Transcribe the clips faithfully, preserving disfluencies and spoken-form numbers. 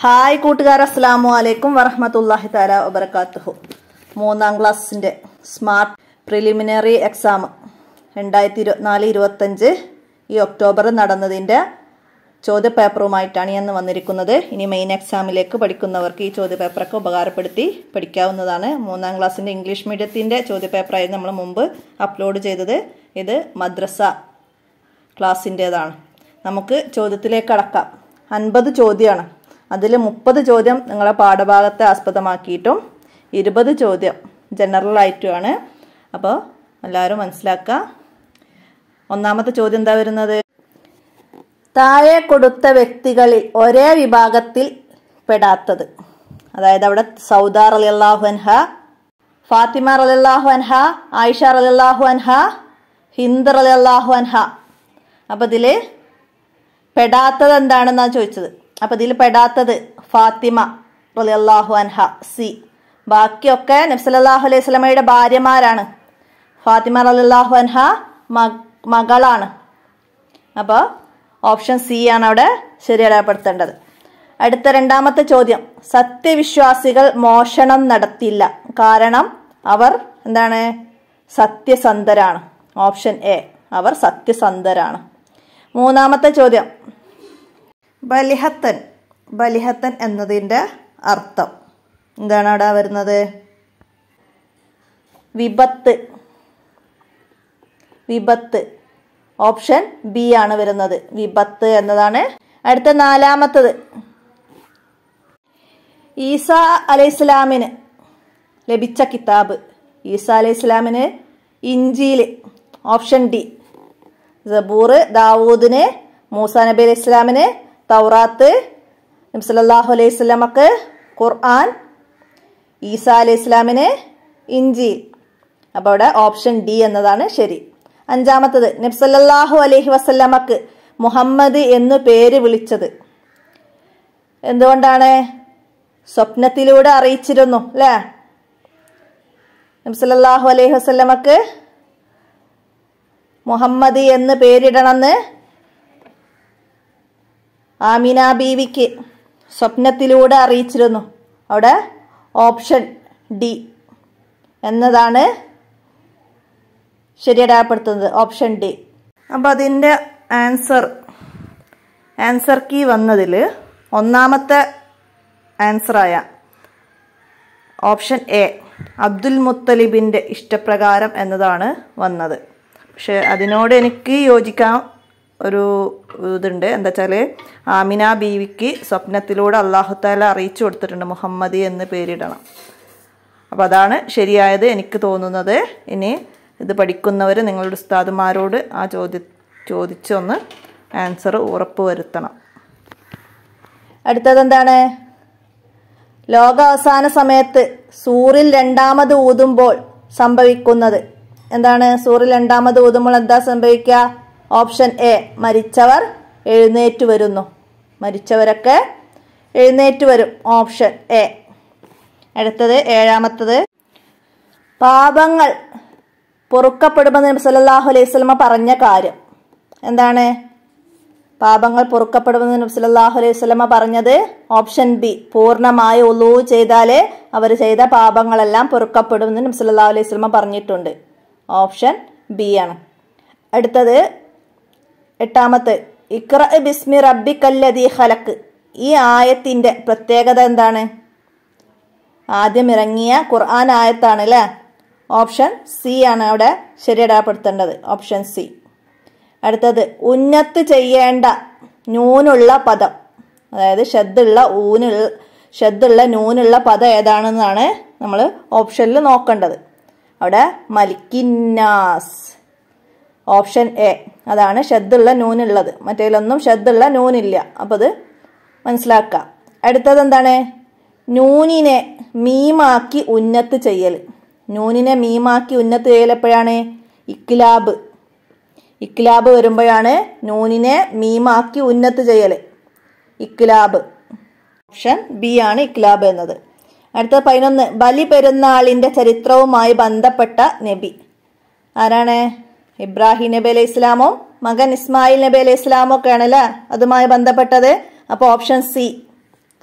Hi കൂട്ടുകാർ, അസ്സലാമു അലൈക്കും വറഹ്മത്തുള്ളാഹി തആല വബറകാതുഹു. മൂന്നാം ക്ലാസ്സിന്റെ സ്മാർട്ട് പ്രിലിമിനറി എക്സാം രണ്ടായിരത്തി ഇരുപത്തിനാല് ഇരുപത്തഞ്ച് ഈ ഒക്ടോബറിൽ നടന്നതിന്റെ ചോദ്യപേപ്പറുമായിട്ടാണ് ഞാൻ വന്നിരിക്കുന്നത്. ഇനി മെയിൻ എക്സാമിലേക്ക് പഠിക്കുന്നവർക്ക് ഈ ചോദ്യപേപ്പറൊക്കെ ഉപകാരപ്പെടുത്തി പഠിക്കാവുന്നതാണ്. മൂന്നാം ക്ലാസ്സിന്റെ ഇംഗ്ലീഷ് മീഡിയത്തിന്റെ ചോദ്യപേപ്പറായിരുന്നു നമ്മൾ മുമ്പ് അപ്ലോഡ് ചെയ്തത്. ഇത് മദ്രസ ക്ലാസ്സിൻ്റെതാണ്. നമുക്ക് ചോദ്യത്തിലേക്ക് കടക്കാം. അൻപത് ചോദ്യമാണ്. അതിൽ മുപ്പത് ചോദ്യം നിങ്ങളെ പാഠഭാഗത്തെ ആസ്പദമാക്കിയിട്ടും ഇരുപത് ചോദ്യം ജനറൽ ആയിട്ടുമാണ്. അപ്പോൾ എല്ലാവരും മനസ്സിലാക്കുക. ഒന്നാമത്തെ ചോദ്യം എന്താ വരുന്നത്? താഴെ കൊടുത്ത വ്യക്തികളിൽ ഒരേ വിഭാഗത്തിൽ പെടാത്തത്. അതായത് അവിടെ സൗദ റളിയല്ലാഹു അൻഹ, ഫാത്തിമ റളിയല്ലാഹു അൻഹ, ആയിഷ റളിയല്ലാഹു അൻഹ, ഹിന്ദ് റളിയല്ലാഹു അൻഹ. അപ്പം ഇതിൽ പെടാത്തത് എന്താണെന്നാണ് ചോദിച്ചത്. അപ്പം ഇതിൽ പെടാത്തത് ഫാത്തിമ റളിയല്ലാഹു അൻഹ, സി. ബാക്കിയൊക്കെ നബി സല്ലല്ലാഹു അലൈഹി വസല്ലമയുടെ ഭാര്യമാരാണ്. ഫാത്തിമ റളിയല്ലാഹു അൻഹ മകളാണ്. അപ്പോൾ ഓപ്ഷൻ സി ആണ് അവിടെ ശരി അടയാളപ്പെടുത്തേണ്ടത്. അടുത്ത രണ്ടാമത്തെ ചോദ്യം, സത്യവിശ്വാസികൾ മോഷണം നടത്തില്ല, കാരണം അവർ എന്താണ്? സത്യസന്ധരാണ്. ഓപ്ഷൻ എ, അവർ സത്യസന്ധരാണ്. മൂന്നാമത്തെ ചോദ്യം, ബലിഹത്തൻ ബലിഹത്തൻ എന്നതിൻ്റെ അർത്ഥം എന്താണ് അവിടെ വരുന്നത്? വിപത്ത് വിപത്ത് ഓപ്ഷൻ ബി ആണ് വരുന്നത്. വിപത്ത് എന്നതാണ്. അടുത്ത നാലാമത്തത്, ഈസ അലൈഹിസ്സലാമിന് ലഭിച്ച കിതാബ്. ഈസ അലൈഹിസ്സലാമിന് ഇഞ്ചീൽ. Option D. സബൂർ ദാവൂദിന്, മൂസ നബി അലൈഹി ഇസ്ലാമിന് തൗറാത്ത്, നബി സല്ലല്ലാഹു അലൈഹി വസല്ലമക്ക് ഖുർആൻ, ഈസ അലൈഹി ഇസ്ലാമിന് ഇഞ്ചീൽ. അപ്പോൾ അവിടെ ഓപ്ഷൻ ഡി എന്നതാണ് ശരി. അഞ്ചാമത്തത്, നബി സല്ലല്ലാഹു അലൈഹി വസല്ലമക്ക് മുഹമ്മദ് എന്നു പേര് വിളിച്ചത് എന്തുകൊണ്ടാണ്? സ്വപ്നത്തിലൂടെ അറിയിച്ചിരുന്നു അല്ലേ? നബി സല്ലല്ലാഹു അലൈഹി വസല്ലമക്ക് മുഹമ്മദ് എന്ന് പേരിടണമെന്ന് ആമിന ബീവിക്ക് സ്വപ്നത്തിലൂടെ അറിയിച്ചിരുന്നു. അവിടെ ഓപ്ഷൻ ഡി എന്നതാണ് ശരിയടയാളപ്പെടുത്തുന്നത്. Option D. അപ്പം അതിൻ്റെ ആൻസർ ആൻസർ കീ വന്നതിൽ ഒന്നാമത്തെ ആൻസറായ ഓപ്ഷൻ എ, അബ്ദുൽ മുത്തലിബിൻ്റെ ഇഷ്ടപ്രകാരം എന്നതാണ് വന്നത്. പക്ഷെ അതിനോട് എനിക്ക് യോജിക്കാൻ ഒരു ഇതുണ്ട്. എന്താ വെച്ചാൽ ആമിന ബീവിക്ക് സ്വപ്നത്തിലൂടെ അല്ലാഹു തആല അറിയിച്ചു കൊടുത്തിട്ടുണ്ട് മുഹമ്മദി എന്ന് പേരിടണം. അപ്പോൾ അതാണ് ശരിയായത് എനിക്ക് തോന്നുന്നത്. ഇനി ഇത് പഠിക്കുന്നവർ നിങ്ങളുടെ ഉസ്താദുമാരോട് ആ ചോദ്യ ചോദിച്ചൊന്ന് ആൻസർ ഉറപ്പ് വരുത്തണം. അടുത്തത് എന്താണ്? ലോകാവസാന സമയത്ത് സൂറിൽ രണ്ടാമത് ഊതുമ്പോൾ സംഭവിക്കുന്നത് എന്താണ്? സൂറിൽ രണ്ടാമത് ഊതുമ്പോൾ എന്താ സംഭവിക്കുക? ഓപ്ഷൻ എ, മരിച്ചവർ എഴുന്നേറ്റ് വരുന്നു. മരിച്ചവരൊക്കെ എഴുന്നേറ്റ് വരും. Option A. അടുത്തത് ഏഴാമത്തത്, പാപങ്ങൾ പൊറുക്കപ്പെടുമെന്ന് നബി സല്ലല്ലാഹു അലൈഹി വസല്ലമ പറഞ്ഞ കാര്യം എന്താണ്? പാപങ്ങൾ പൊറുക്കപ്പെടുമെന്ന് നബി സല്ലല്ലാഹു അലൈഹി വസല്ലമ പറഞ്ഞത് ഓപ്ഷൻ ബി, പൂർണ്ണമായി ഉളൂ ചെയ്താലേ അവർ ചെയ്ത പാപങ്ങളെല്ലാം പൊറുക്കപ്പെടുമെന്ന് നബി സല്ലല്ലാഹു അലൈഹി വസല്ലമ പറഞ്ഞിട്ടുണ്ട്. ഓപ്ഷൻ ബി ആണ്. അടുത്തത് എട്ടാമത്തെ, ഇഖ്റ ബിസ്മി റബ്ബിക്കല്ലദീ ഖലഖ്. ഈ ആയത്തിന്റെ പ്രത്യേകത എന്താണ്? ആദ്യം ഇറങ്ങിയ ഖുർആൻ ആയത്താണ് അല്ലേ? ഓപ്ഷൻ സി ആണ് അവിടെ ശരിയടയാളപ്പെടുത്തേണ്ടത്. Option C. അടുത്തത്, ഉന്നത്ത് ചെയ്യേണ്ട നൂനുള്ള പദം, അതായത് ഷദ്ദുള്ള ഊനുള്ള ഷദ്ദുള്ള നൂനുള്ള പദം ഏതാണെന്നാണ് നമ്മൾ ഓപ്ഷനിൽ നോക്കേണ്ടത്. അവിടെ മലിക്കിന്നാസ്. ഓപ്ഷൻ എ, അതാണ് ഷദ്ദുള്ള നൂനുള്ളത്. മറ്റേലൊന്നും ഷദ്ദുള്ള നൂനില്ല. അപ്പോൾ അത് മനസ്സിലാക്കുക. അടുത്തത് എന്താണ്? നൂനിനെ മീമാക്കി ഉന്നത്ത് ചെയ്യൽ. നൂനിനെ മീമാക്കി ഉന്നത്ത് ചെയ്യൽ എപ്പോഴാണ്? ഇക്ലാബ്. ഇക്ലാബ് വരുമ്പോഴാണ് നൂനിനെ മീമാക്കി ഉന്നത്ത് ചെയ്യൽ. ഇക്ലാബ്. ഓപ്ഷൻ ബി ആണ് ഇക്ലാബ് എന്നത്. അടുത്തത് പതിനൊന്ന്, ബലി പെരുന്നാളിന്റെ ചരിത്രവുമായി ബന്ധപ്പെട്ട നബി ആരാണ്? ഇബ്രാഹിം നബി അലൈഹി ഇസ്ലാമും മകൻ ഇസ്മായിൽ നബി അലൈഹി ഇസ്ലാമും ഒക്കെ ആണല്ലേ അതുമായി ബന്ധപ്പെട്ടത്. അപ്പോൾ ഓപ്ഷൻ സി.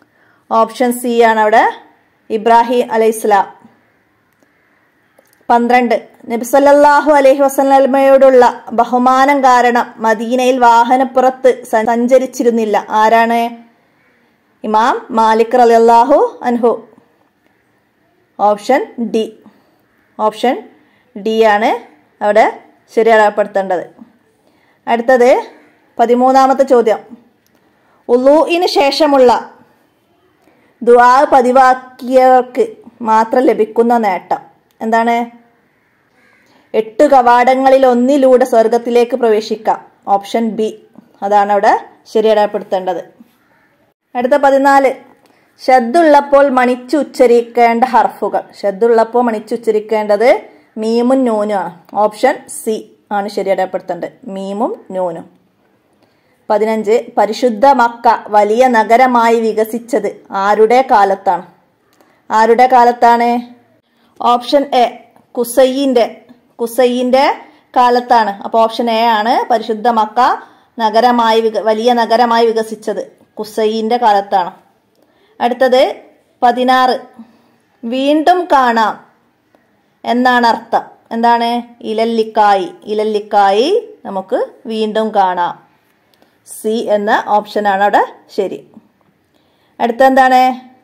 ഓപ്ഷൻ സി ആണ് അവിടെ ഇബ്രാഹിം അലൈഹിസ്സലാം. പന്ത്രണ്ട് നബി സല്ലല്ലാഹു അലൈഹി വസല്ലമയോടുള്ള ബഹുമാനം കാരണം മദീനയിൽ വാഹനപ്പുറത്ത് സഞ്ചരിച്ചിരുന്നില്ല. ആരാണ്? ഇമാം മാലിക് റളിയല്ലാഹു അൻഹു. Option D. ഓപ്ഷൻ ഡി ആണ് അവിടെ ശരിയാക്കപ്പെടുത്തേണ്ടത്. അടുത്തത് പതിമൂന്നാമത്തെ ചോദ്യം. ഉളൂഇന് ശേഷമുള്ള ദുആ പതിവാക്കിയവർക്ക് മാത്രം ലഭിക്കുന്ന നേട്ടം എന്താണ്? എട്ട് കവാടങ്ങളിൽ ഒന്നിലൂടെ സ്വർഗത്തിലേക്ക് പ്രവേശിക്കാം. Option B. അതാണ് അവിടെ ശരിയാക്കപ്പെടുത്തേണ്ടത്. അടുത്ത പതിനാല്. ശദ്ദുള്ളപ്പോൾ മണിച്ചു ഉച്ചരിക്കേണ്ട ഹർഫുകൾ. ശദ്ദുള്ളപ്പോൾ മണിച്ചു ഉച്ചരിക്കേണ്ടത് മീമും നൂനും ആണ്. ഓപ്ഷൻ സി ആണ് ശരിയാക്കപ്പെടുത്തേണ്ടത്. മീമും നൂനും. പതിനഞ്ച്. പരിശുദ്ധ മക്ക വലിയ നഗരമായി വികസിച്ചത് ആരുടെ കാലത്താണ്? ആരുടെ കാലത്താണ്? ഓപ്ഷൻ എ കുസൈന്റെ കുസൈന്റെ കാലത്താണ്. അപ്പോൾ ഓപ്ഷൻ എ ആണ് പരിശുദ്ധ മക്ക നഗരമായി വലിയ നഗരമായി വികസിച്ചത് കുസൈന്റെ കാലത്താണ്. അടുത്തത് പതിനാറ്. വീണ്ടും കാണാം എന്നാണ് അർത്ഥം. എന്താണ്? ഇലല്ലിക്കായി. ഇലല്ലിക്കായി നമുക്ക് വീണ്ടും കാണാം. സി എന്ന ഓപ്ഷനാണ് അവിടെ ശരി. അടുത്ത എന്താണ്?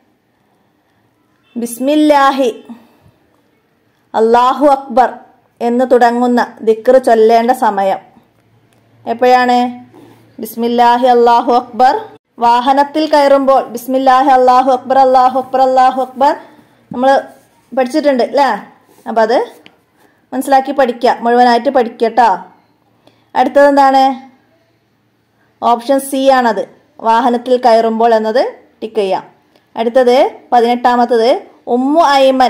ബിസ്മില്ലാഹി അല്ലാഹു അക്ബർ എന്ന് തുടങ്ങുന്ന ദിക്ർ ചൊല്ലേണ്ട സമയം എപ്പോഴാണ്? ബിസ്മില്ലാഹി അല്ലാഹു അക്ബർ. വാഹനത്തിൽ കയറുമ്പോൾ ബിസ്മില്ലാഹി അല്ലാഹു അക്ബർ അല്ലാഹു അക്ബർ അല്ലാഹു അക്ബർ നമ്മൾ പഠിച്ചിട്ടുണ്ട് അല്ലേ? അപ്പം അത് മനസ്സിലാക്കി പഠിക്കുക, മുഴുവനായിട്ട് പഠിക്കട്ടോ. അടുത്തത് എന്താണ്? ഓപ്ഷൻ സി ആണത്. വാഹനത്തിൽ കയറുമ്പോൾ എന്നത് ടിക്ക് ചെയ്യാം. അടുത്തത് പതിനെട്ടാമത്തത്. ഉമ്മു ഐമൻ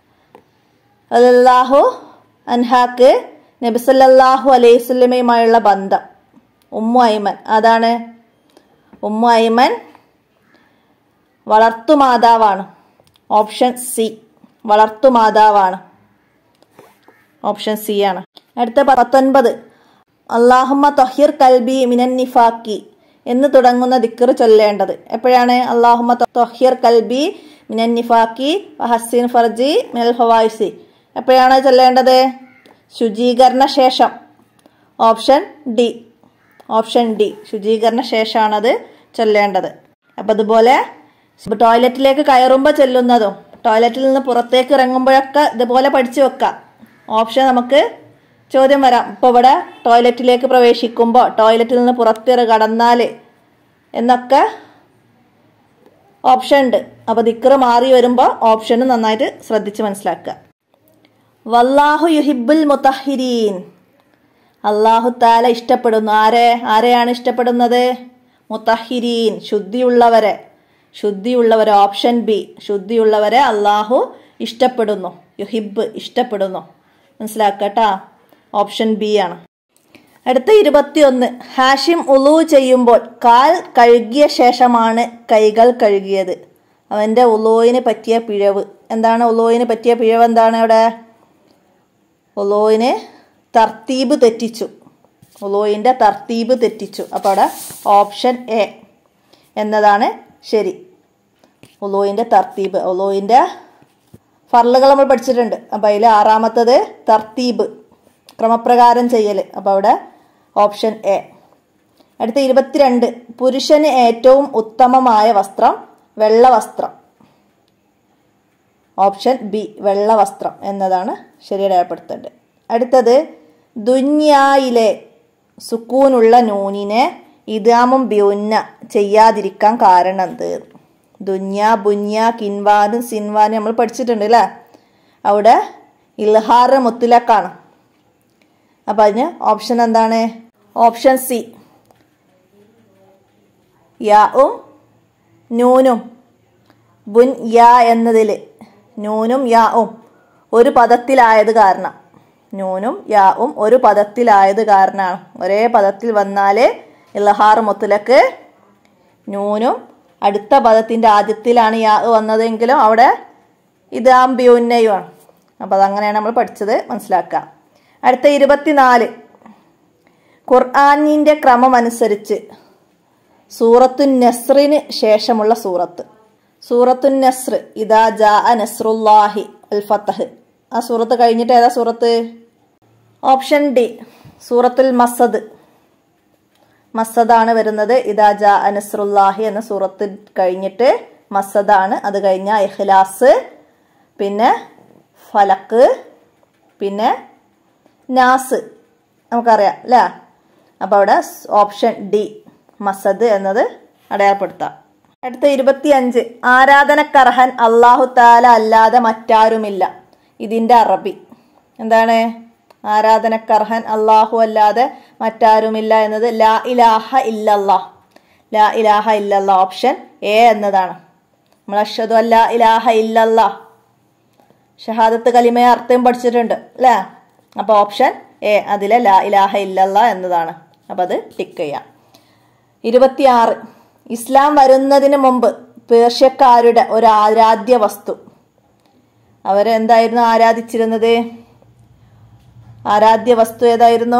റളിയല്ലാഹു അൻഹാക്ക് നബി സല്ലല്ലാഹു അലൈഹി വസല്ലമയുമായുള്ള ബന്ധം. ഉമ്മു ഐമൻ അതാണ്. ഉമ്മു ഐമൻ വളർത്തുമാതാവാണ്. Option C. വളർത്തുമാതാവാണ്. ഓപ്ഷൻ സി ആണ്. അടുത്ത പത്തൊൻപത്. അല്ലാഹുമ്മ ത്വഹിർ കൽബി മിനൻ നിഫാക്കി എന്ന് തുടങ്ങുന്ന ദിക്ർ ചൊല്ലേണ്ടത് എപ്പോഴാണ്? അല്ലാഹുമ്മ ത്വഹിർ കൽബി മിനൻ നിഫാക്കി വഹസ്സിൻ ഫർജി മിനൽ ഫവായിസി എപ്പോഴാണ് ചൊല്ലേണ്ടത്? ശുചീകരണ ശേഷം. Option D. Option D. ശുചീകരണ ശേഷമാണത് ചൊല്ലേണ്ടത്. അപ്പം അതുപോലെ ടോയ്ലറ്റിലേക്ക് കയറുമ്പോൾ ചെല്ലുന്നതും ടോയ്ലറ്റിൽ നിന്ന് പുറത്തേക്ക് ഇറങ്ങുമ്പോഴൊക്കെ ഇതുപോലെ പഠിച്ചു വെക്കാം. ഓപ്ഷൻ നമുക്ക് ചോദ്യം വരാം. ഇപ്പോൾ ഇവിടെ ടോയ്ലറ്റിലേക്ക് പ്രവേശിക്കുമ്പോൾ ടോയ്ലറ്റിൽ നിന്ന് പുറത്തേക്ക് കടന്നാൽ എന്നൊക്കെ ഓപ്ഷൻ ഉണ്ട്. അപ്പോൾ ദിക്ർ മാറി വരുമ്പോൾ ഓപ്ഷന് നന്നായിട്ട് ശ്രദ്ധിച്ച് മനസ്സിലാക്കുക. വല്ലാഹു യുഹിബ്ബുൽ മുതഹിരീൻ. അല്ലാഹു തആല ഇഷ്ടപ്പെടുന്നു. ആരെ ആരെയാണ് ഇഷ്ടപ്പെടുന്നത്? മുതഹിരീൻ, ശുദ്ധിയുള്ളവരെ. ശുദ്ധിയുള്ളവരെ. Option B. ശുദ്ധിയുള്ളവരെ അല്ലാഹു ഇഷ്ടപ്പെടുന്നു. യുഹിബ് ഇഷ്ടപ്പെടുന്നു. മനസ്സിലാക്കട്ടാ. ഓപ്ഷൻ ബി ആണ്. അടുത്ത ഇരുപത്തിയൊന്ന്. ഹാഷിം ഉളു ചെയ്യുമ്പോൾ കാൽ കഴുകിയ ശേഷമാണ് കൈകൾ കഴുകിയത്. അവൻ്റെ ഉളുവിന് പറ്റിയ പിഴവ് എന്താണ്? ഉളുവിന് പറ്റിയ പിഴവ് എന്താണ് അവിടെ? ഉളുവിന് തർത്തീബ് തെറ്റിച്ചു. ഉളുവിൻ്റെ തർത്തീബ് തെറ്റിച്ചു. അപ്പോൾ അവിടെ ഓപ്ഷൻ എ എന്നതാണ് ശരി. ഉളുവിൻ്റെ തർത്തീബ്. ഉളുവിൻ്റെ ഫർളുകൾ നമ്മൾ പഠിച്ചിട്ടുണ്ട്. അപ്പം അതിൽ ആറാമത്തത് തർത്തീബ്, ക്രമപ്രകാരം ചെയ്യൽ. അപ്പോൾ അവിടെ ഓപ്ഷൻ എ. അടുത്ത ഇരുപത്തിരണ്ട്. പുരുഷന് ഏറ്റവും ഉത്തമമായ വസ്ത്രം വെള്ള വസ്ത്രം. Option B. വെള്ള വസ്ത്രം എന്നതാണ് ശരിയാക്കപ്പെടുത്തേണ്ടത്. അടുത്തത് ദുന്യായിലെ സുക്കൂനുള്ള നൂനിനെ ഇദാമും ബിയുന്ന ചെയ്യാതിരിക്കാൻ കാരണം എന്ത്? ദുന്യ, ബുന്യ, കിൻവാനും സിൻവാനും നമ്മൾ പഠിച്ചിട്ടുണ്ട് അല്ലേ? അവിടെ ഇൽഹാർ മുത്തലക്കാണ്. അപ്പം അതിന് ഓപ്ഷൻ എന്താണ്? Option C. യാഉം നൂനും ബുൻ യാ എന്നതിൽ നൂനും യാഉം ഒരു പദത്തിലായത് കാരണം നൂനും യാഉം ഒരു പദത്തിലായത് കാരണമാണ്. ഒരേ പദത്തിൽ വന്നാൽ ഇൽഹാർ മുത്തലക്ക്. നൂനും അടുത്ത പദത്തിൻ്റെ ആദ്യത്തിലാണ് യാ വന്നതെങ്കിലും അവിടെ ഇദാം ബിയുന്നയുമാണ്. അപ്പോൾ അതങ്ങനെയാണ് നമ്മൾ പഠിച്ചത്. മനസ്സിലാക്കുക. അടുത്ത ഇരുപത്തിനാല്. ഖുർആനിൻ്റെ ക്രമം അനുസരിച്ച് സൂറത്തു നസ്റിന് ശേഷമുള്ള സൂറത്ത്. സൂറത്തുൻ നസ്ർ ഇദാ ജാഅ നസ്റുല്ലാഹി അൽ ഫത്ഹ്. ആ സൂറത്ത് കഴിഞ്ഞിട്ട് ഏതാ സൂറത്ത്? ഓപ്ഷൻ ഡി സൂറത്തുൽ മസദ്. മസദാണ് വരുന്നത്. ഇദാ ജാഅ നസ്റുല്ലാഹി എന്ന സൂറത്ത് കഴിഞ്ഞിട്ട് മസദാണ്. അത് കഴിഞ്ഞ ഇഖ്ലാസ്, പിന്നെ ഫലക്ക്, പിന്നെ നാസ് നമുക്കറിയാം അല്ലേ. അപ്പോൾ അവിടെ ഓപ്ഷൻ ഡി മസദ് എന്നത് അടയാളപ്പെടുത്താം. അടുത്ത ഇരുപത്തി അഞ്ച് ആരാധനക്കർഹൻ അല്ലാഹു തആല അല്ലാതെ മറ്റാരുമില്ല. ഇതിൻ്റെ അറബി എന്താണ്? ആരാധനക്കർഹൻ അല്ലാഹു അല്ലാതെ മറ്റാരുമില്ല എന്നത് ലാ ഇലാഹ ഇല്ലല്ലാഹ്. ലാ ഇലാഹ ഇല്ലല്ലാഹ് ഓപ്ഷൻ എ എന്നതാണ്. നമ്മൾ അഷ്ഹദു അല്ലാ ഇലാഹ ഇല്ലല്ലാഹ് ഷഹാദത്ത് കലിമയെ അർത്ഥം പഠിച്ചിട്ടുണ്ട് അല്ലേ. അപ്പോൾ ഓപ്ഷൻ എ അതിലെ ലാ ഇലാഹ ഇല്ലല്ലാഹ് എന്നതാണ്. അപ്പം അത് ടിക്ക് ചെയ്യാം. ഇരുപത്തിയാറ് ഇസ്ലാം വരുന്നതിന് മുമ്പ് പേർഷ്യക്കാരുടെ ഒരു ആരാധ്യ വസ്തു. അവരെന്തായിരുന്നു ആരാധിച്ചിരുന്നത്? ആരാധ്യ വസ്തു ഏതായിരുന്നു?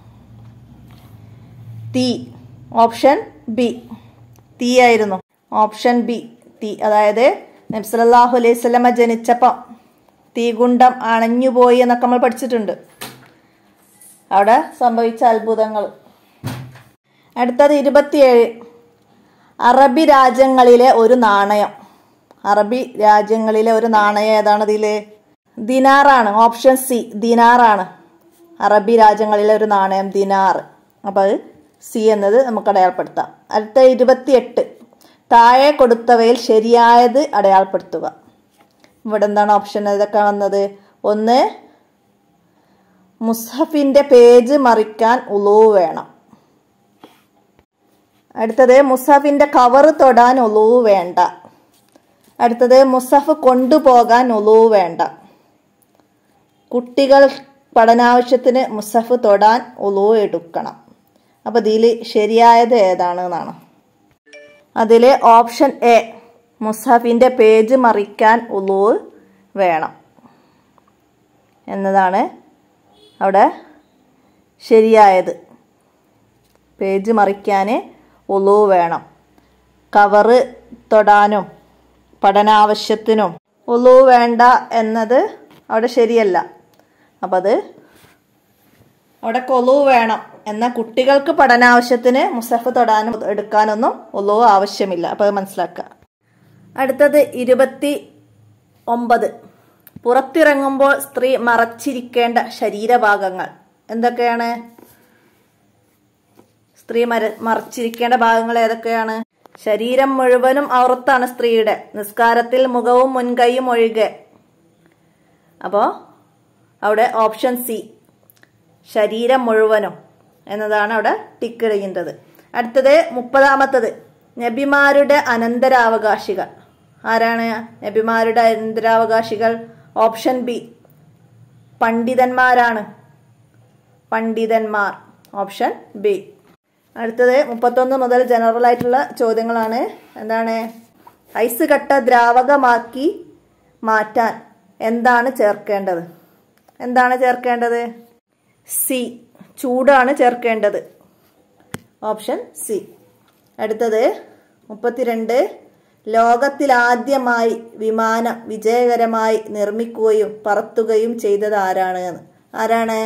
തീ. ഓപ്ഷൻ ബി തീ ആയിരുന്നു. ഓപ്ഷൻ ബി തീ. അതായത് നബി സല്ലല്ലാഹു അലൈഹി വസല്ലമ ജനിച്ചപ്പം തീകുണ്ടം അണഞ്ഞുപോയി എന്നൊക്കെ നമ്മൾ പഠിച്ചിട്ടുണ്ട്. അവിടെ സംഭവിച്ച അത്ഭുതങ്ങൾ. അടുത്തത് ഇരുപത്തിയേഴ് അറബി രാജ്യങ്ങളിലെ ഒരു നാണയം. അറബി രാജ്യങ്ങളിലെ ഒരു നാണയം ഏതാണ്? ഇതില് ദിനാറാണ്. Option C ദിനാറാണ്. അറബി രാജ്യങ്ങളിലെ ഒരു നാണയം ദിനാർ. അപ്പോൾ അത് സി എന്നത് നമുക്ക് അടയാളപ്പെടുത്താം. അടുത്ത ഇരുപത്തിയെട്ട് താഴെ കൊടുത്തവയിൽ ശരിയായത് അടയാളപ്പെടുത്തുക. ഇവിടെ എന്താണ് ഓപ്ഷൻ ഇതൊക്കെ വന്നത്? ഒന്ന് മുസ്ഹഫിന്റെ പേജ് മറിക്കാൻ ഉളൂ വേണം. അടുത്തത് മുസ്ഹഫിന്റെ കവർ തൊടാൻ ഉളൂ വേണ്ട. അടുത്തത് മുസ്ഹഫ് കൊണ്ടുപോകാൻ ഉളൂ വേണ്ട. കുട്ടികൾ പഠനാവശ്യത്തിന് മുസ്ഹഫ് തൊടാൻ ഉളൂ എടുക്കണം. അപ്പോൾ ഇതിൽ ശരിയായത് ഏതാണ് എന്നാണ്. അതിൽ ഓപ്ഷൻ എ മുസ്ഹഫിന്റെ പേജ് മറിക്കാൻ ഉളൂ വേണം എന്നതാണ് അവിടെ ശരിയായത്. പേജ് മറിക്കാൻ ഉളൂ വേണം. കവറ് തൊടാനും പഠനാവശ്യത്തിനും ഉളൂ വേണ്ട എന്നത് അവിടെ ശരിയല്ല. അപ്പം അത് അവിടെ ഉളൂ വേണം. എന്നാൽ കുട്ടികൾക്ക് പഠനാവശ്യത്തിന് മുസ്ഹഫ് തൊടാനും എടുക്കാനൊന്നും ഉളൂ ആവശ്യമില്ല. അപ്പോൾ അത് മനസ്സിലാക്കുക. അടുത്തത് ഇരുപത്തി ഒമ്പത് പുറത്തിറങ്ങുമ്പോൾ സ്ത്രീ മറച്ചിരിക്കേണ്ട ശരീരഭാഗങ്ങൾ എന്തൊക്കെയാണ്? സ്ത്രീ മര മറച്ചിരിക്കേണ്ട ഭാഗങ്ങൾ ഏതൊക്കെയാണ്? ശരീരം മുഴുവനും ഔറത്താണ് സ്ത്രീയുടെ. നിസ്കാരത്തിൽ മുഖവും മുൻകൈയും ഒഴികെ. അപ്പോൾ അവിടെ ഓപ്ഷൻ സി ശരീരം മുഴുവനും എന്നതാണ് അവിടെ ടിക്ക് ചെയ്യുന്നത്. അടുത്തത് മുപ്പതാമത്തത് നബിമാരുടെ അനന്തരാവകാശികൾ ആരാണ്? നബിമാരുടെ അനന്തരാവകാശികൾ ഓപ്ഷൻ ബി പണ്ഡിതന്മാരാണ്. പണ്ഡിതന്മാർ ഓപ്ഷൻ ബി. അടുത്തത് മുപ്പത്തൊന്ന് മുതൽ ജനറൽ ആയിട്ടുള്ള ചോദ്യങ്ങളാണ്. എന്താണ്? ഐസ് കട്ട ദ്രാവകമാക്കി മാറ്റാൻ എന്താണ് ചേർക്കേണ്ടത്? എന്താണ് ചേർക്കേണ്ടത്? സി ചൂടാണ് ചേർക്കേണ്ടത്. Option C. അടുത്തത് മുപ്പത്തിരണ്ട് ലോകത്തിലാദ്യമായി വിമാനം വിജയകരമായി നിർമ്മിക്കുകയും പറത്തുകയും ചെയ്തത് ആരാണ്? ആരാണ്?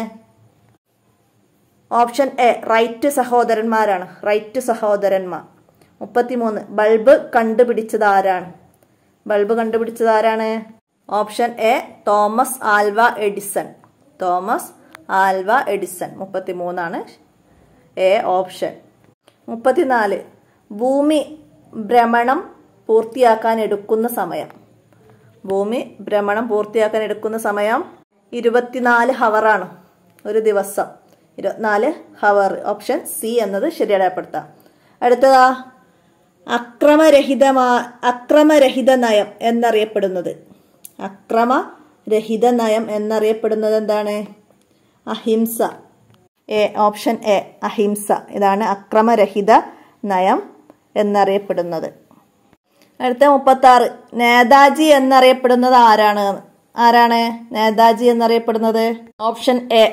ഓപ്ഷൻ എ റൈറ്റ് സഹോദരന്മാരാണ്. റൈറ്റ് സഹോദരന്മാർ. മുപ്പത്തിമൂന്ന് ബൾബ് കണ്ടുപിടിച്ചത് ആരാണ്? ബൾബ് കണ്ടുപിടിച്ചത് ആരാണ്? Option A Thomas Alva Edison. Thomas Alva Edison. മുപ്പത്തിമൂന്നാണ് എ ഓപ്ഷൻ. മുപ്പത്തിനാല് ഭൂമി ഭ്രമണം പൂർത്തിയാക്കാൻ എടുക്കുന്ന സമയം. ഭൂമി ഭ്രമണം പൂർത്തിയാക്കാൻ എടുക്കുന്ന സമയം ഇരുപത്തിനാല് ഹവറാണ്. ഒരു ദിവസം ഇരുപത്തിനാല് ഹവർ. ഓപ്ഷൻ സി എന്നത് ശരിയടപ്പെടുത്താം. അടുത്തതാ അക്രമരഹിതമാ അക്രമരഹിത നയം എന്നറിയപ്പെടുന്നത്. അക്രമരഹിത നയം എന്നറിയപ്പെടുന്നത് എന്താണ്? അഹിംസ. എ ഓപ്ഷൻ എ അഹിംസ. ഇതാണ് അക്രമരഹിത നയം എന്നറിയപ്പെടുന്നത്. അടുത്ത മുപ്പത്തി ആറ് നേതാജി എന്നറിയപ്പെടുന്നത് ആരാണ്? ആരാണ് നേതാജി എന്നറിയപ്പെടുന്നത്? Option A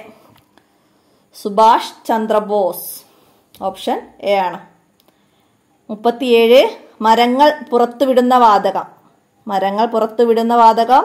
Subhash Chandra Bose. Option A ആണ്. മുപ്പത്തിയേഴ് മരങ്ങൾ പുറത്തുവിടുന്ന വാതകം. മരങ്ങൾ പുറത്തുവിടുന്ന വാതകം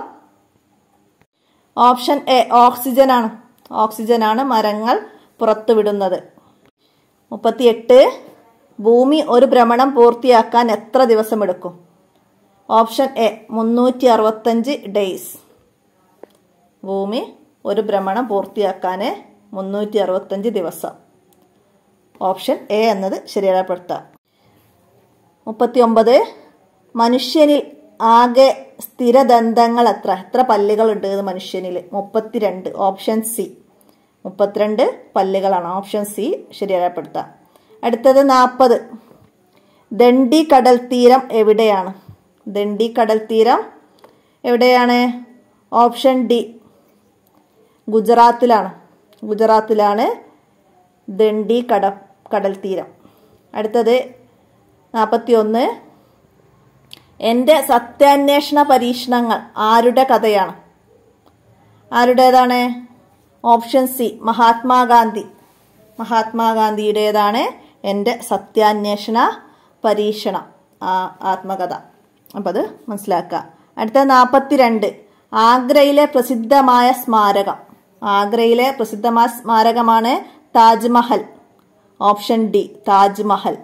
ഓപ്ഷൻ എ ഓക്സിജൻ ആണ്. ഓക്സിജൻ ആണ് മരങ്ങൾ പുറത്തുവിടുന്നത്. മുപ്പത്തിയെട്ട്. ഭൂമി ഒരു ഭ്രമണം പൂർത്തിയാക്കാൻ എത്ര ദിവസമെടുക്കും? ഓപ്ഷൻ എ മുന്നൂറ്റി അറുപത്തഞ്ച് ഡേയ്സ്. ഭൂമി ഒരു ഭ്രമണം പൂർത്തിയാക്കാൻ മുന്നൂറ്റി അറുപത്തഞ്ച് ദിവസം. ഓപ്ഷൻ എ എന്നത് ശരിയായപ്പെടുത്താം. മുപ്പത്തി ഒമ്പത്. മനുഷ്യനിൽ ആകെ സ്ഥിരദന്തങ്ങൾ എത്ര? എത്ര പല്ലുകളുണ്ട് മനുഷ്യനിൽ? മുപ്പത്തിരണ്ട്. ഓപ്ഷൻ സി മുപ്പത്തിരണ്ട് പല്ലുകളാണ്. Option C ശരിയായപ്പെടുത്താം. അടുത്തത് നാൽപ്പത്. ദണ്ഡി കടൽ തീരം എവിടെയാണ്? ദണ്ഡി കടൽ തീരം എവിടെയാണ്? ഓപ്ഷൻ ഡി ഗുജറാത്തിലാണ്. ഗുജറാത്തിലാണ് ദണ്ഡി കട കടൽ തീരം. അടുത്തത് നാൽപ്പത്തി ഒന്ന്. എൻ്റെ സത്യാന്വേഷണ പരീക്ഷണങ്ങൾ ആരുടെ കഥയാണ്? ആരുടേതാണ്? Option C Mahatma Gandhi. മഹാത്മാഗാന്ധിയുടേതാണ് എൻ്റെ സത്യാന്വേഷണ പരീക്ഷണം ആ ആത്മകഥ. അപ്പം അത് മനസ്സിലാക്കുക. അടുത്ത നാൽപ്പത്തി രണ്ട്. ആഗ്രയിലെ പ്രസിദ്ധമായ സ്മാരകം. ആഗ്രയിലെ പ്രസിദ്ധമായ സ്മാരകമാണ് Taj Mahal. Option D Taj Mahal.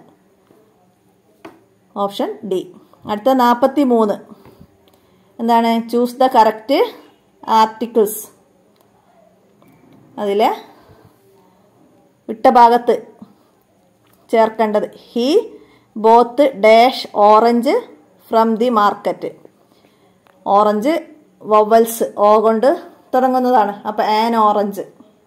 Option D. അടുത്ത നാൽപ്പത്തി മൂന്ന്. എന്താണ്? Choose the correct articles. അതിലെ വിട്ട ഭാഗത്ത് ചേർക്കേണ്ടത് he bought dash orange from the market. Orange vowels O കൊണ്ട് തുടങ്ങുന്നതാണ്. അപ്പം ആൻ ഓറഞ്ച്.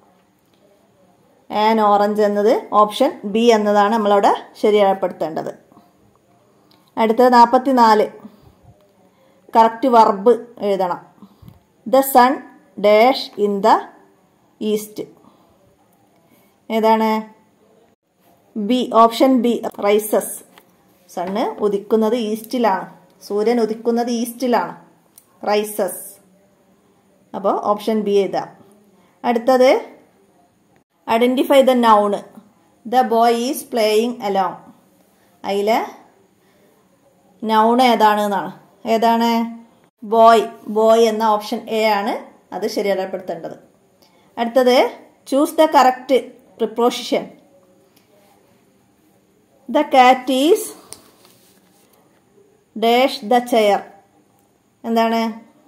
ആൻ ഓറഞ്ച് എന്നത് ഓപ്ഷൻ ബി എന്നതാണ് നമ്മളവിടെ ശരിയായപ്പെടുത്തേണ്ടത്. അടുത്തത് നാൽപ്പത്തി നാല്. കറക്റ്റ് വർബ് എഴുതണം. The sun dash in the east. ഏതാണ്? B. Option B rises. Sun ഉദിക്കുന്നത് ഈസ്റ്റിലാണ്. സൂര്യൻ ഉദിക്കുന്നത് ഈസ്റ്റിലാണ്. റൈസസ്. അപ്പോൾ ഓപ്ഷൻ ബി എഴുതാം. അടുത്തത് identify the noun. The boy is playing along. അതിലെ നൗൺ ഏതാണ് എന്നാണ്. ഏതാണ്? ബോയ്. ബോയ് എന്ന ഓപ്ഷൻ എ ആണ് അത് ശരിയായപ്പെടുത്തേണ്ടത്. അടുത്തത് choose the correct preposition. The cat is dash the chair. എന്താണ്?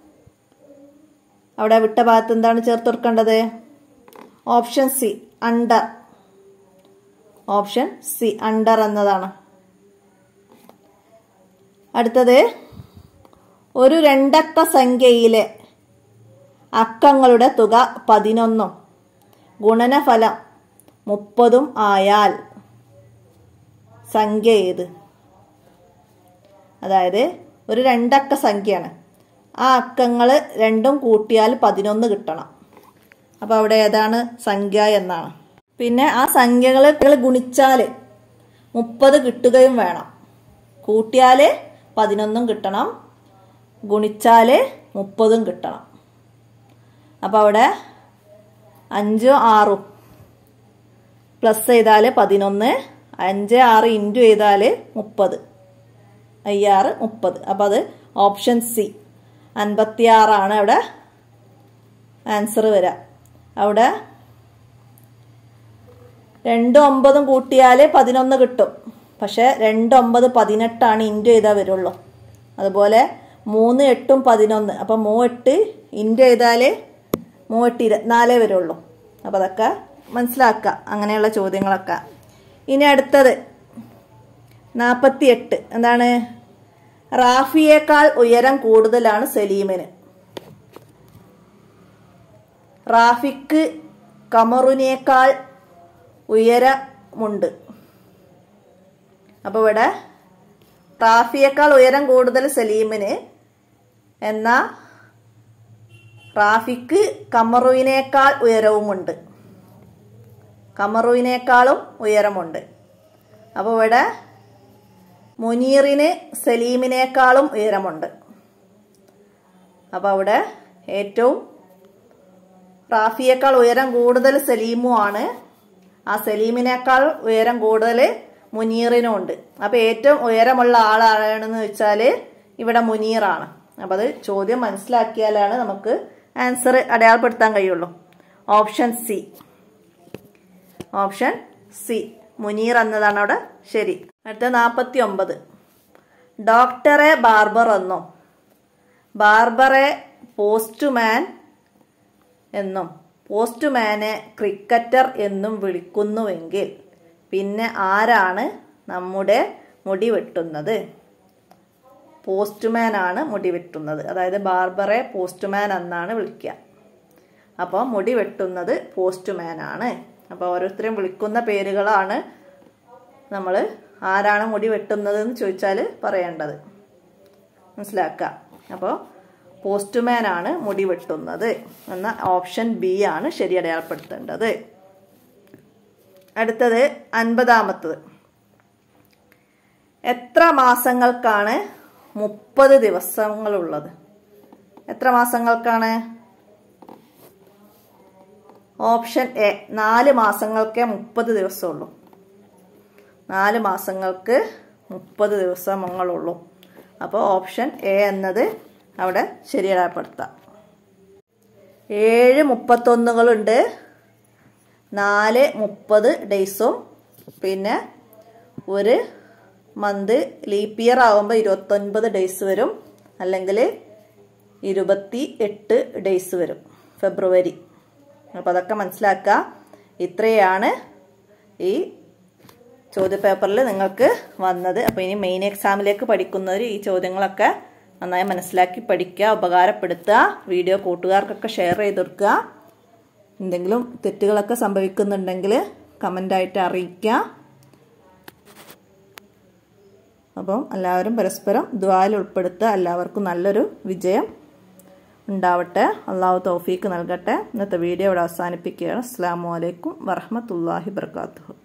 അവിടെ വിട്ട ഭാഗത്ത് എന്താണ് ചേർത്ത് കൊടുക്കേണ്ടത്? Option C under. Option C under എന്നതാണ്. അടുത്തത് ഒരു രണ്ടക്ക സംഖ്യയിലെ അക്കങ്ങളുടെ തുക പതിനൊന്നും ഗുണനഫലം മുപ്പതും ആയാൽ സംഖ്യ ഏത്? അതായത് ഒരു രണ്ടക്ക സംഖ്യയാണ്. ആ അക്കങ്ങൾ രണ്ടും കൂട്ടിയാൽ പതിനൊന്ന് കിട്ടണം. അപ്പോൾ അവിടെ ഏതാണ് സംഖ്യ എന്നാണ്. പിന്നെ ആ സംഖ്യകൾ ഗുണിച്ചാൽ മുപ്പത് കിട്ടുകയും വേണം. കൂട്ടിയാൽ പതിനൊന്നും കിട്ടണം, ഗുണിച്ചാൽ മുപ്പതും കിട്ടണം. അപ്പോൾ അവിടെ അഞ്ചും ആറും പ്ലസ് ചെയ്താൽ പതിനൊന്ന്, അഞ്ച് ആറ് ഇൻറ്റു ചെയ്താൽ മുപ്പത്, അയ്യാറ് മുപ്പത്. അപ്പം അത് ഓപ്ഷൻ സി അൻപത്തിയാറാണ് അവിടെ ആൻസർ വരിക. അവിടെ രണ്ടും ഒമ്പതും കൂട്ടിയാൽ പതിനൊന്ന് കിട്ടും. പക്ഷെ രണ്ട് ഒമ്പത് പതിനെട്ടാണ് ഇൻറ്റു ചെയ്താൽ വരുള്ളൂ. അതുപോലെ മൂന്ന് എട്ടും പതിനൊന്ന്. അപ്പം മൂവെട്ട് ഇൻറ്റു ചെയ്താൽ മൂവെട്ട് ഇരുപത്തിനാലേ വരുള്ളൂ. അപ്പം അതൊക്കെ മനസ്സിലാക്കുക, അങ്ങനെയുള്ള ചോദ്യങ്ങളൊക്കെ. ഇനി അടുത്തത് നാൽപ്പത്തി എട്ട്. എന്താണ്? റാഫിയേക്കാൾ ഉയരം കൂടുതലാണ് സലീമിന്. റാഫിക്ക് കമറുനേക്കാൾ ഉയരമുണ്ട്. അപ്പോൾ ഇവിടെ റാഫിയേക്കാൾ ഉയരം കൂടുതൽ സലീമിന്, എന്നാൽ റാഫിക്ക് കമറുവിനേക്കാൾ ഉയരവുമുണ്ട്. കമറുവിനേക്കാളും ഉയരമുണ്ട്. അപ്പോൾ ഇവിടെ മുനീറിന് സലീമിനേക്കാളും ഉയരമുണ്ട്. അപ്പോൾ അവിടെ ഏറ്റവും റാഫിയേക്കാൾ ഉയരം കൂടുതൽ സലീമുമാണ്. ആ സലീമിനേക്കാൾ ഉയരം കൂടുതൽ മുനീറിനും ഉണ്ട്. അപ്പോൾ ഏറ്റവും ഉയരമുള്ള ആളാണെന്ന് വെച്ചാൽ ഇവിടെ മുനീറാണ്. അപ്പോൾ അത് ചോദ്യം മനസ്സിലാക്കിയാലാണ് നമുക്ക് ആൻസർ അടയാളപ്പെടുത്താൻ കഴിയുള്ളൂ. Option C, option C Munir എന്നതാണ് അവിടെ ശരി. അടുത്ത നാൽപ്പത്തി ഒമ്പത്, ഡോക്ടറെ ബാർബർ എന്നോ ബാർബറെ പോസ്റ്റ്മാൻ എന്നും പോസ്റ്റ്മാനെ ക്രിക്കറ്റർ എന്നും വിളിക്കുന്നുവെങ്കിൽ പിന്നെ ആരാണ് നമ്മുടെ മുടി വെട്ടുന്നത്? പോസ്റ്റ്മാൻ ആണ് മുടി വെട്ടുന്നത്. അതായത് ബാർബറെ പോസ്റ്റ്മാൻ എന്നാണ് വിളിക്കുക. അപ്പോൾ മുടി വെട്ടുന്നത് പോസ്റ്റ്മാൻ ആണ്. അപ്പോൾ ഓരോരുത്തരെയും വിളിക്കുന്ന പേരുകളാണ് നമ്മൾ ആരാണ് മുടി വെട്ടുന്നത് എന്ന് ചോദിച്ചാൽ പറയേണ്ടത്. മനസ്സിലാക്കുക. അപ്പോൾ പോസ്റ്റ്മാൻ ആണ് മുടി വെട്ടുന്നത് എന്ന ഓപ്ഷൻ ബി ആണ് ശരി അടയാളപ്പെടുത്തേണ്ടത്. അടുത്തത് അൻപതാമത്തത്, എത്ര മാസങ്ങൾക്കാണ് മുപ്പത് ദിവസങ്ങളുള്ളത്? എത്ര മാസങ്ങൾക്കാണ്? ഓപ്ഷൻ എ, നാല് മാസങ്ങൾക്കേ മുപ്പത് ദിവസമുള്ളൂ. നാല് മാസങ്ങൾക്ക് മുപ്പത് ദിവസങ്ങളുള്ളൂ. അപ്പോൾ ഓപ്ഷൻ എ എന്നത് അവിടെ ശരിയാപ്പെടുത്താം. ഏഴ് മുപ്പത്തൊന്നുകളുണ്ട്, നാല് മുപ്പത് ഡേയ്സും, പിന്നെ ഒരു മന്ത് ലീപ്പ് ഇയർ ആകുമ്പോൾ ഇരുപത്തൊൻപത് ഡേയ്സ് വരും, അല്ലെങ്കിൽ ഇരുപത്തി എട്ട് ഡേയ്സ് വരും ഫെബ്രുവരി. അപ്പോൾ അതൊക്കെ മനസ്സിലാക്കുക. ഇത്രയാണ് ഈ ചോദ്യപേപ്പറിൽ നിങ്ങൾക്ക് വന്നത്. അപ്പോൾ ഇനി മെയിൻ എക്സാമിലേക്ക് പഠിക്കുന്നവർ ഈ ചോദ്യങ്ങളൊക്കെ നന്നായി മനസ്സിലാക്കി പഠിക്കുക, ഉപകാരപ്പെടുത്തുക. വീഡിയോ കൂട്ടുകാർക്കൊക്കെ ഷെയർ ചെയ്ത് കൊടുക്കുക. എന്തെങ്കിലും തെറ്റുകളൊക്കെ സംഭവിക്കുന്നുണ്ടെങ്കിൽ കമൻ്റായിട്ട് അറിയിക്കുക. അപ്പം എല്ലാവരും പരസ്പരം ദുആയിൽ ഉൾപ്പെടുത്തുക. എല്ലാവർക്കും നല്ലൊരു വിജയം ഉണ്ടാവട്ടെ. അള്ളാഹു തൗഫീക്ക് നൽകട്ടെ. ഇന്നത്തെ വീഡിയോ ഇവിടെ അവസാനിപ്പിക്കുകയാണ്. അസ്സലാമു അലൈക്കും വറഹ്മത്തുള്ളാഹി വബറകാതുഹു.